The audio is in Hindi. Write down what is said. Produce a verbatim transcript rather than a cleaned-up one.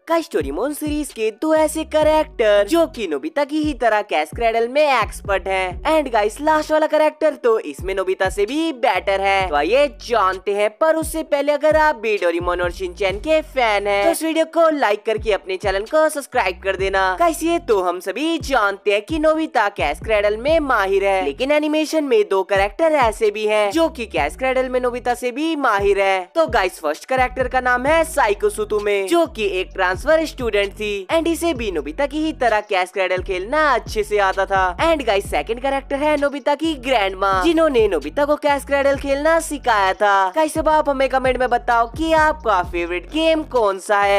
गाइस डोरेमोन सीरीज के दो ऐसे कैरेक्टर जो कि नोबिता की ही तरह कैश क्रैडल में एक्सपर्ट हैं। एंड गाइस लास्ट वाला कैरेक्टर तो इसमें नोबिता से भी बेटर है, तो आइए जानते हैं। पर उससे पहले अगर आप भी डोरेमोन और शिनचैन के फैन हैं तो इस वीडियो को लाइक करके अपने चैनल को सब्सक्राइब कर देना। गाइस ये तो हम सभी जानते हैं कि नोबिता कैश क्रैडल में माहिर है, लेकिन एनिमेशन में दो कैरेक्टर ऐसे भी हैं जो कि कैश क्रैडल में नोबिता से भी माहिर है। तो गाइस फर्स्ट कैरेक्टर का नाम है साइको सुतुमे, जो कि एक ट्रांसफर स्टूडेंट थी एंड इसे भी नोबिता की ही तरह कैश क्रैडल खेलना अच्छे से आता था। एंड गाइस सेकंड कैरेक्टर है नोबिता की ग्रैंड माँ, जिन्होंने नोबिता को कैश क्रैडल खेलना सिखाया था। गाइस अब आप हमें कमेंट में बताओ कि आपका फेवरेट गेम कौन सा है।